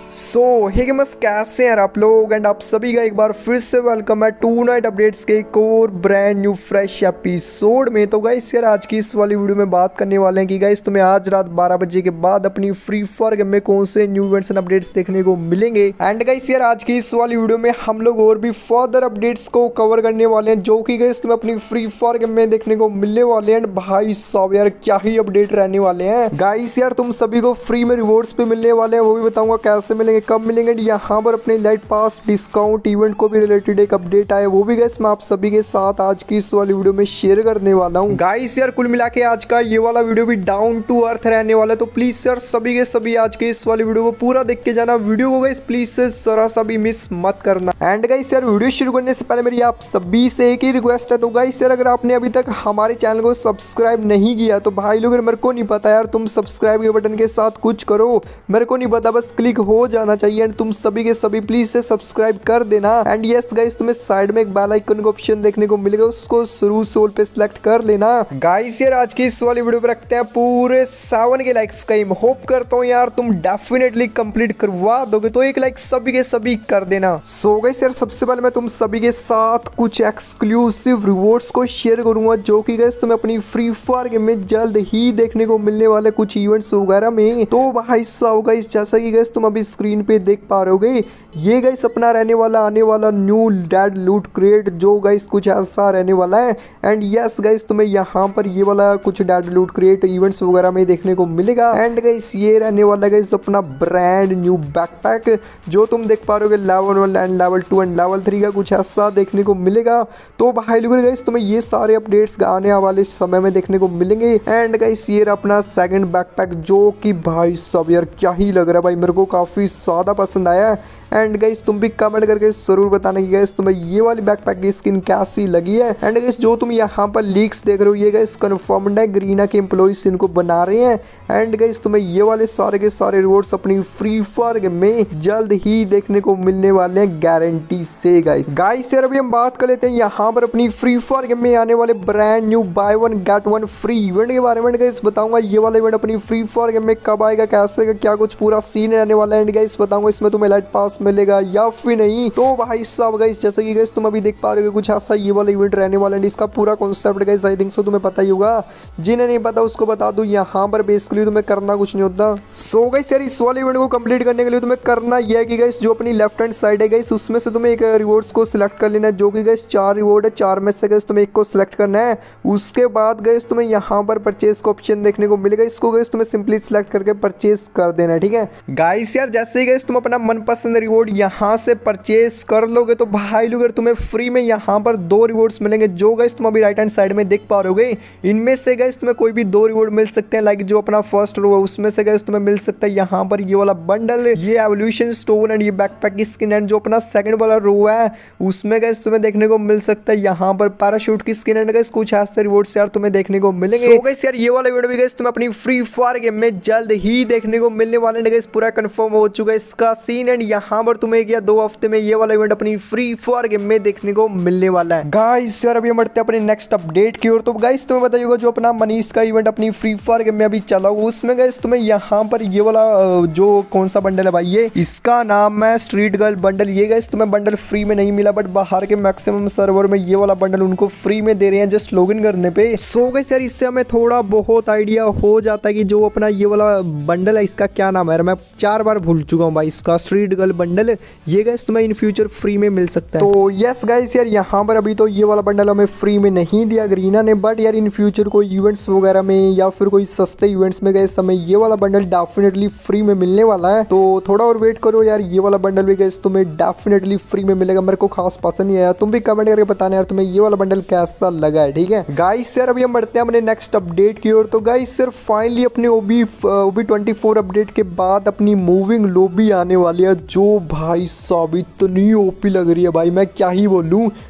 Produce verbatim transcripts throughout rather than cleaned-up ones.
सो हे gamers, कैसे हैं आप लोग। एंड आप सभी का एक बार फिर से वेलकम है टू नाइट अपडेट्स के एक और ब्रांड न्यू फ्रेश एपिसोड में। तो गाइस यार आज की इस वाली वीडियो में बात करने वाले हैं कि गाइस तुम्हें आज रात बारह बजे के बाद अपनी फ्री फायर गेम में कौन से न्यू इवेंट्स एंड अपडेट्स देखने को मिलेंगे। एंड गाइस यार आज की इस वाली वीडियो में हम लोग और भी फर्दर अपडेट्स को कवर करने वाले हैं जो कि गाइस तुम्हें अपनी फ्री फायर गेम में देखने को मिलने वाले हैं। भाई साहब यार क्या ही अपडेट रहने वाले हैं गाइस। यार तुम सभी को फ्री में रिवॉर्ड्स पे मिलने वाले हैं, वो भी बताऊंगा कैसे मिलेंगे, कब मिलेंगे। यहाँ पर अपने लाइट पास डिस्काउंट इवेंट को भी रिलेटेड एक अपडेट आया, वो भी गाइस मैं आप सभी के साथ आज की इस वाली वीडियो में शेयर करने वाला हूँ। गाइस यार कुल मिला के आज का ये वाला वीडियो भी डाउन टू अर्थ रहने वाला है, तो प्लीज यार सभी के सभी आज के इस वाली वीडियो को पूरा देख के जाना। वीडियो को गाइस प्लीज से जरा सा भी मिस मत करना। एंड गाइस यार वीडियो शुरू करने से पहले मेरी आप सभी से एक ही रिक्वेस्ट है, तो गाइस यार अगर आपने अभी तक हमारे चैनल को सब्सक्राइब नहीं किया तो भाई लोग मेरे को नहीं पता यार, तुम सब्सक्राइब के बटन के साथ कुछ करो, मेरे को नहीं पता, बस क्लिक हो जाना चाहिए। एंड तुम सभी के सभी प्लीज से सब्सक्राइब कर देना। एंड यस गाइस तुम्हें साइड में एक बेल आइकन का ऑप्शन देखने को मिलेगा, उसको शुरू सोल पे सिलेक्ट कर लेना। गाइस यार आज की इस वाली वीडियो पे रखते हैं पूरे सावन के लाइक्स का एम। होप करता हूँ यार तुम डेफिनेटली कंप्लीट करवा दोगे, तो एक लाइक सभी के सभी कर देना। सो गाइस यार सबसे पहले मैं तुम सभी के साथ कुछ एक्सक्लूसिव रिवॉर्ड्स को शेयर करूंगा जो कि गाइस तुम्हें अपनी फ्री फायर गेम में जल्द ही देखने को मिलने वाले कुछ इवेंट्स वगैरह में। तो भाई साहब गाइस जैसा कि गाइस तुम अभी स्क्रीन पे देख पा रहे होगे, ये गाइस अपना रहने वाला आने वाला न्यू डेड लूट क्रिएट जो गाइस कुछ ऐसा रहने वाला है। एंड यस गाइस तुम्हें यहाँ पर ये वाला कुछ डेड लूट क्रिएट इवेंट्स वगैरह में देखने को मिलेगा। एंड गाइस ये रहने वाला गाइस अपना ब्रांड न्यू बैकपैक जो तुम देख पा रहे हो level one and level two and level three का कुछ ऐसा देखने को मिलेगा। तो भाई लोग गाइस तुम्हें ये सारे अपडेट्स आने वाले समय में देखने को मिलेंगे। एंड गाइस ये अपना सेकंड बैकपैक जो कि भाई सब यार क्या ही लग रहा है भाई, मेरे को काफ़ी ज़्यादा पसंद आया। एंड गाइस तुम भी कमेंट करके जरूर बताना कि गाइस तुम्हें ये वाली बैकपैक की स्किन कैसी लगी है। एंड गाइस जो तुम यहाँ पर लीक्स देख रहे हो ये गाइस कंफर्म्ड है, ग्रीना के एम्प्लॉइज इनको बना रहे हैं। एंड गाइस तुम्हें ये वाले सारे के सारे रिवॉर्ड्स अपनी फ्री फायर गेम में जल्द ही देखने को मिलने वाले हैं गारंटी से। गाइस गाइस यार अभी हम बात कर लेते हैं यहाँ पर अपनी फ्री फायर गेम में आने वाले brand new buy one get one free event के बारे में। गाइस बताऊंगा ये वाला इवेंट अपनी फ्री फायर गेम में कब आएगा, कैसे का क्या कुछ पूरा सीन रहने वाला है। एंड गाइस बताऊंगा इसमें तुम्हें लाइट पास मिलेगा या फिर नहीं। तो भाई साहब गाइस जैसे कि गाइस तुम अभी देख पा रहे हो कुछ ऐसा ये वाला इवेंट रहने वाला है। इसका पूरा concept guys I think so तुम्हें पता ही होगा, जिन्हें नहीं पता उसको बता दूं, यहाँ पर बेसिकली तुम्हें करना कुछ नहीं होता। सो गाइस यार इस वाले इवेंट को कंप्लीट करने के लिए तुम्हें करना यह है कि गाइस जो अपनी लेफ्ट हैंड साइड है गाइस उसमें से तुम्हें एक रिवॉर्ड्स को सिलेक्ट कर लेना है जो कि गाइस चार रिवॉर्ड है, चार में से गाइस तुम्हें एक को सिलेक्ट करना है। उसके बाद गाइस तुम्हें यहाँ पर परचेज का ऑप्शन देखने को मिलेगा, इसको गाइस तुम्हें सिंपली सिलेक्ट करके परचेज कर देना है। ठीक है गाइस यार जैसे ही गाइस तुम अपना मनपसंद रिवॉर्ड यहाँ से परचेज कर लोगे तो भाई लोग तुम्हें फ्री में यहाँ पर दो रिवॉर्ड्स मिलेंगे जो गाइस तुम अभी राइट हैंड साइड में देख पा रहे हो। इनमें से गाइस तुम्हें कोई भी दो रिवॉर्ड मिल सकते हैं, लाइक जो अपना फर्स्ट रो है उसमें से गाइस तुम्हें मिल सकता है यहाँ पर ये वाला बंडल, ये एवोल्यूशन स्टोन एंड ये बैकपैक की स्किन। एंड जो अपना सेकंड वाला रो है उसमें गाइस तुम्हें देखने को मिल सकता है यहाँ पर पैराशूट की स्किन। एंड गाइस कुछ ऐसे रिवॉर्ड्स यार तुम्हें देखने को मिलेंगे। सो गाइस यार ये वाला वीडियो भी गाइस तुम्हें अपनी फ्री फायर गेम में जल्द ही देखने को मिलने वाले हैं। गाइस पूरा कंफर्म हो चुका है इसका सीन। एंड यहाँ पर तुम्हें एक या दो हफ्ते में ये वाला इवेंट अपनी फ्री फायर गेम में देखने को मिलने वाला है। गाइस यार अभी हम बढ़ते हैं अपने नेक्स्ट अपडेट की ओर। तो गाइस तुम्हें पता होगा जो अपना मनीष का इवेंट अपनी फ्री फायर गेम में अभी चला हुआ, उसमें गाइस तुम्हें यहाँ पर ये वाला जो कौन सा बंडल है भाई, ये इसका नाम है स्ट्रीट गर्ल बंडल। ये गाइस तुम्हें बंडल फ्री में नहीं मिला, बट बाहर के मैक्सिमम सर्वर में ये वाला बंडल उनको फ्री में दे रहे हैं जस्ट लॉगिन करने पे। सो गाइस यार इससे हमें थोड़ा बहुत आइडिया हो जाता है कि जो अपना ये वाला बंडल है इसका क्या नाम है, मैं चार बार भूल चुका हूँ भाई, इसका स्ट्रीट गर्ल बंडल। ये गाइस तुम्हें इन फ्यूचर फ्री में मिल सकता है। तो यस गाइस यार यहाँ पर अभी तो ये वाला बंडल हमें फ्री में नहीं दिया ग्रीना ने, बट यार इन फ्यूचर कोई इवेंट्स वगैरह में या फिर कोई सस्ते इवेंट्स में गाइस हमें ये वाला बंडल डेफिनेटली फ्री में मिलने वाला है। तो थोड़ा और वेट करो यार, ये वाला बंडल भी गाइस तुम्हें डेफिनेटली फ्री में मिलेगा। मेरे को खास पसंद नहीं आया, तुम भी कमेंट करके बताना यार तुम्हें ये वाला बंडल कैसा लगा है। ठीक है गाइस यार अभी हम बढ़ते हैं अपने नेक्स्ट अपडेट की ओर। तो गाइस यार फाइनली अपने OB OB twenty four update के बाद अपनी मूविंग लॉबी आने वाली है जो भाई साहब इतनी ओपी लग रही है भाई, मैं क्या ही बोलूँ।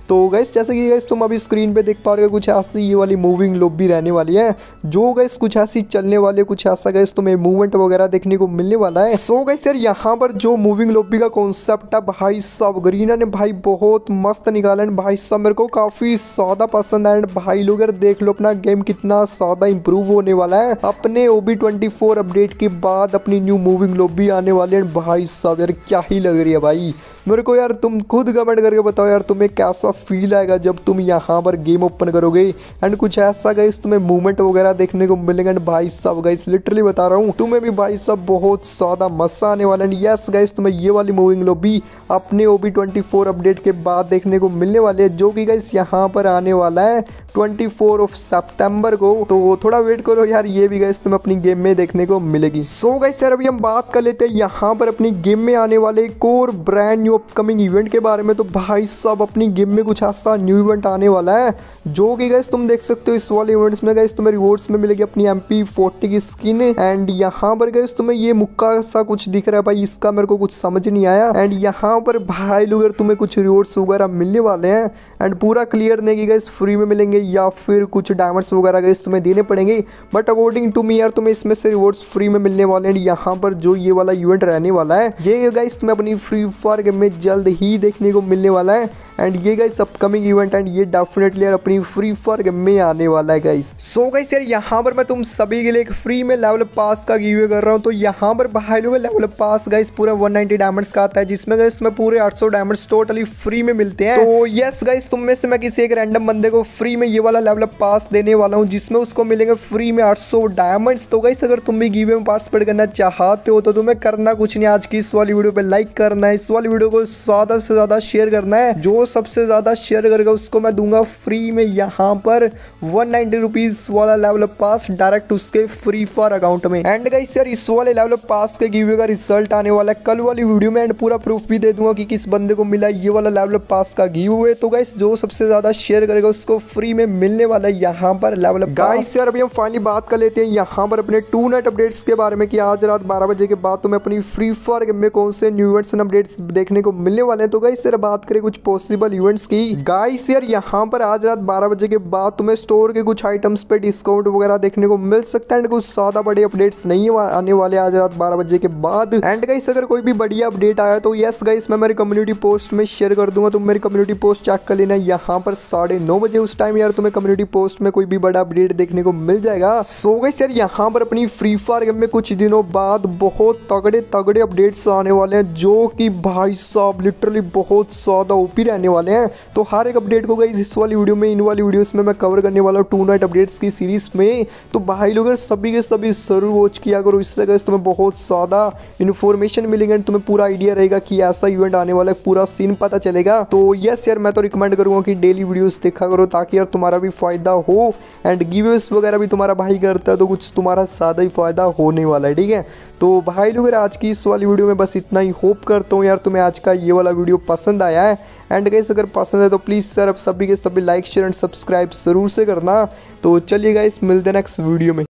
तो गाइस जैसे कि गाइस तुम अभी स्क्रीन पे देख पा रहे हो कुछ ऐसी ये वाली मूविंग लॉबी रहने वाली है, जो गाइस कुछ ऐसी चलने वाली है, कुछ ऐसा गाइस तुम्हें मूवमेंट वगैरह देखने को मिलने वाला है। सो गाइस यार यहाँ पर जो मूविंग लॉबी का कॉन्सेप्ट है भाई साहब गरीना ने भाई बहुत मस्त निकाला है भाई साहब, मेरे को काफी ज्यादा पसंद है। भाई लोग यार देख लो अपना गेम कितना ज्यादा इंप्रूव होने वाला है अपने O B twenty four update के बाद, अपनी न्यू मूविंग लॉबी आने वाली है भाई साहब। यार क्या ही लग रही है भाई मेरे को यार, तुम खुद कमेंट करके बताओ यार तुम्हें कैसा फील आएगा जब तुम यहाँ पर गेम ओपन करोगे एंड कुछ ऐसा गाइस तुम्हें मूवमेंट वगैरह देखने को मिलेगा। एंड भाई साहब गाइस लिटरली बता रहा हूँ तुम्हें भी भाई साहब बहुत ज्यादा मजा आने वाला है। यस गाइस तुम्हें ये वाली मूविंग लॉबी अपने O B twenty four update के बाद देखने को मिलने वाली है, जो कि गाइस यहाँ पर आने वाला है ट्वेंटी फोर ऑफ सितंबर को। तो थोड़ा वेट करो यार, ये भी गाइस तुम्हें अपनी गेम में देखने को मिलेगी। सो गाइस यार अभी हम बात कर लेते हैं यहाँ पर अपनी गेम में आने वाले एक और ब्रांड न्यू अपकमिंग इवेंट के बारे में। तो भाई साहब अपनी गेम में कुछ ऐसा न्यू इवेंट आने वाला है, जो कि गाइस तुम देख सकते हो इस वाले इवेंट्स में गाइस तुम्हें रिवॉर्ड्स में मिलेगी अपनी एम पी फोर्टी की स्किन। एंड यहाँ पर गाइस तुम्हें ये मुक्का सा कुछ दिख रहा है भाई, इसका मेरे को कुछ समझ नहीं आया। एंड यहाँ पर भाई लोग तुम्हें कुछ रिवॉर्ड्स वगैरह मिलने वाले हैं एंड पूरा क्लियर नहीं गाइस फ्री में मिलेंगे या फिर कुछ डायमंड्स वगैरह गाइस तुम्हें देने पड़ेंगे, बट अकॉर्डिंग टू मी यार तुम्हें इसमें से रिवॉर्ड्स फ्री में मिलने वाले हैं। यहाँ पर जो ये वाला इवेंट रहने वाला है ये गाइस तुम्हें अपनी फ्री फायर गेम में जल्द ही देखने को मिलने वाला है। एंड ये गाइस अपकमिंग इवेंट एंड ये डेफिनेटली यार अपनी फ्री फायर गेम में आने वाला है गाइस। सो गाइस यार यहाँ पर मैं तुम सभी के लिए एक फ्री में लेवल पास का गिव कर रहा हूँ। तो यहाँ पर भाई लोग लेवल पास गाइस पूरा वन नाइंटी डायमंड्स का आता है, जिसमें गाइस तुम्हें पूरे आठ सौ डायमंड्स टोटली फ्री में मिलते हैं। तो यस गाइस तुम में से मैं किसी एक रैंडम बंदे को फ्री में ये वाला लेवल पास देने वाला हूँ, जिसमें उसको मिलेंगे फ्री में आठ सौ डायमंड्स। तो गाइस अगर तुम भी गिव में पार्टिसिपेट करना चाहते हो तो तुम्हें करना कुछ नहीं, आज की इस वाली वीडियो पे लाइक करना है, इस वाली वीडियो को ज्यादा से ज्यादा शेयर करना है, जो सबसे ज्यादा शेयर करेगा उसको मैं दूंगा फ्री में यहाँ पर वन नाइंटी रुपीज वाला लेवल पास डायरेक्ट उसके फ्री फायर अकाउंट में। एंड गाइस यार इस वाले लेवल पास के गिव का रिजल्ट आने वाला है कल वाली वीडियो में, एंड पूरा प्रूफ भी दे दूंगा कि किस बंदे को मिला ये वाला लेवल पास का गिव हुए। तो गाइस जो सबसे ज्यादा शेयर करेगा उसको फ्री में मिलने वाला है यहाँ पर लेवल पास। गाइस यार अभी हम फाइनली बात कर लेते हैं यहाँ पर अपने टू नाइट अपडेट्स के बारे में कि आज रात बारह बजे के बाद तुम्हें अपनी फ्री फायर गेम में कौन से न्यू इवेंट्स एंड अपडेट्स देखने को मिलने वाले हैं। तो गाइस यार बात करें कुछ पॉसिबल इवेंट्स की, गाइस यार यहाँ पर आज रात बारह बजे के बाद तुम्हें स्टोर के कुछ आइटम्स पे डिस्काउंट वगैरह देखने को मिल सकता है, एंड कुछ ज्यादा बड़े अपडेट्स नहीं आने वाले आज रात बारह बजे के बाद। एंड गाइस अगर कोई भी बढ़िया अपडेट आया तो यस गाइस मैं मेरी कम्युनिटी पोस्ट में शेयर कर दूंगा, तुम मेरी कम्युनिटी पोस्ट चेक कर लेना यहाँ पर साढ़े नौ बजे उस टाइम यार तुम्हें कम्युनिटी पोस्ट में कोई भी बड़ा अपडेट देखने को मिल जाएगा। सो गाइस यार यहाँ पर अपनी फ्री फायर गेम में कुछ दिनों बाद बहुत तगड़े तगड़े अपडेट्स आने वाले हैं, जो कि भाई साहब लिटरली बहुत ज्यादा ओपी रहने वाले हैं। तो हर एक अपडेट को गाइस इस वाली वीडियो में इन वाली वीडियोस में मैं कवर करने वाला हूँ टू नाइट अपडेट्स की सीरीज में। तो भाई लोग सभी के सभी जरूर वॉच किया करो, इससे गाइस तुम्हें बहुत ज्यादा इन्फॉर्मेशन मिलेगा, तुम्हें पूरा आइडिया रहेगा कि ऐसा इवेंट आने वाला है, पूरा सीन पता चलेगा। तो यस यार मैं तो रिकमेंड करूंगा कि डेली वीडियोस देखा करो ताकि यार तुम्हारा भी फायदा हो, एंड गिवेस वगैरह भी तुम्हारा भाई करता है तो कुछ तुम्हारा ज्यादा ही फायदा होने वाला है, ठीक है। तो भाई लोग आज की इस वाली वीडियो में बस इतना ही, होप करता हूँ यार तुम्हें आज का ये वाला वीडियो पसंद आया है। एंड गाइस अगर पसंद है तो प्लीज़ सर अब सभी के सभी लाइक शेयर एंड सब्सक्राइब जरूर से करना। तो चलिए गाइस मिलते हैं नेक्स्ट वीडियो में।